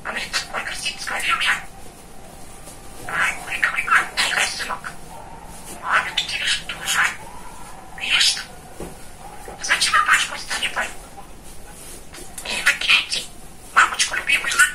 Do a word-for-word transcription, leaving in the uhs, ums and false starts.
говорит, такой красивый, скажи мне. Ай, ой, какой красивый сынок. Маме, ты тебе что же? Видишь? Зачем вы пачку стали? И опять мамочку любимую.